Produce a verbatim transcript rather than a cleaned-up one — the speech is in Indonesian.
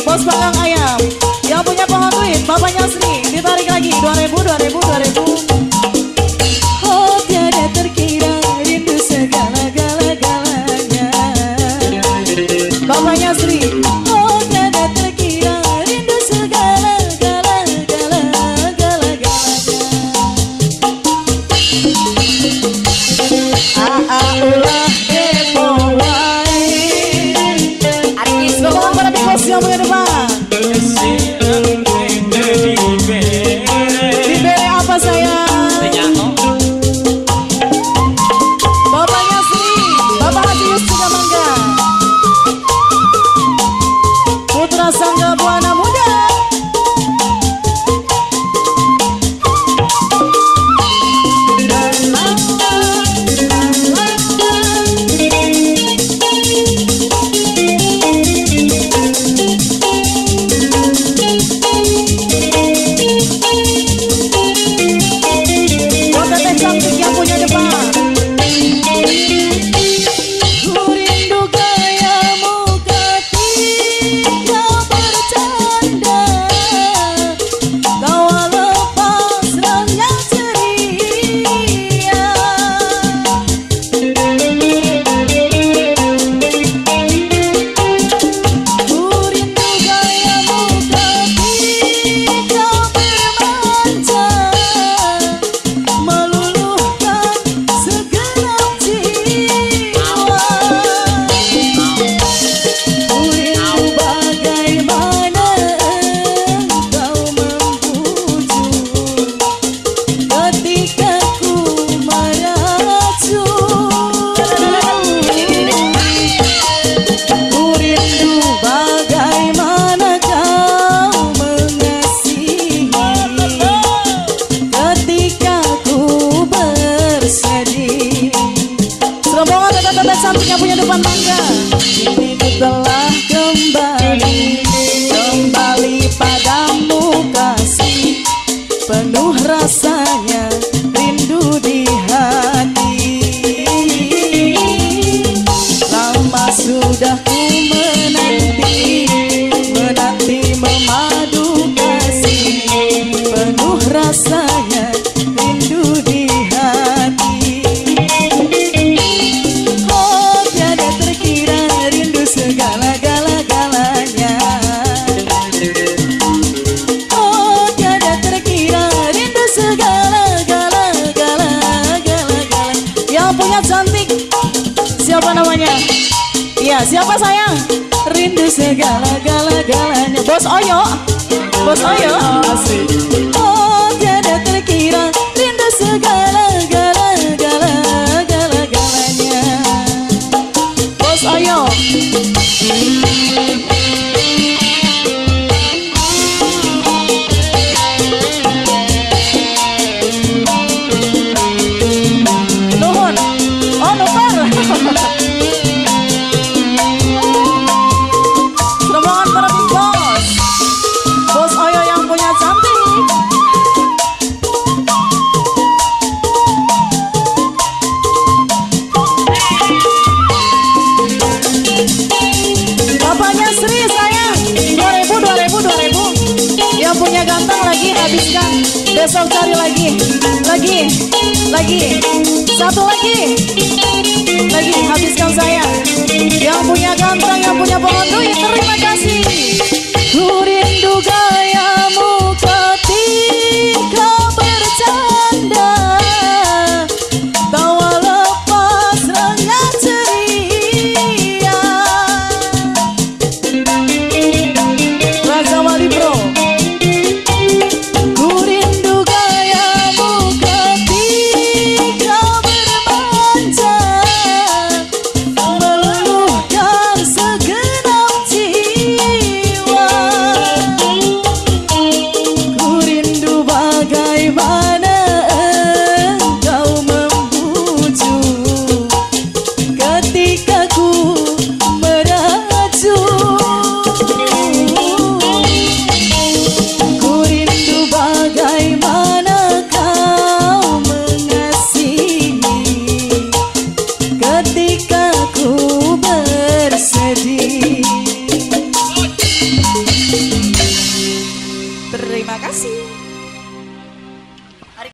Bos Panggang Ayam. Yang punya pohon duit, bapaknya Sri. Ditarik lagi, dua ribu, dua ribu, dua ribu. Oh tiada terkira rindu segala-gala-galanya. Bapaknya Sri. Oh tiada terkira rindu segala-gala-gala-gala-galanya. Aa ulah kepo wae. Artis ngomong pada Big Boss yang punya depan. Diberi apa sayang? Bapaknya Sri, Bapak Haji Yus juga Mangga. Putra Sangga Buana Muda. Sampingnya punya depan Mangga. Ini telah kembali, kembali padamu kasih, penuh rasanya rindu di hati. Lama sudah ku menanti, menanti memadu kasih, penuh rasanya rindu di hati. Segala-gala-galanya. Oh tiada terkira rindu segala-gala-gala-gala-gala. Yang punya cantik siapa namanya? Iya siapa sayang? Rindu segala-gala-galanya. Bos Oyo, Bos Oyo. Oh tiada terkira rindu segala-gala-gala-gala-galanya. Bos Oyo. Nuhun. Oh nuker. Serombongan para Big Boss. Bos Oyo yang punya cantik. Bapaknya Sri sayang, dua ribu, dua ribu, dua ribu. Yang punya ganteng lagi habiskan, besok cari lagi, lagi, lagi, satu lagi, lagi habis.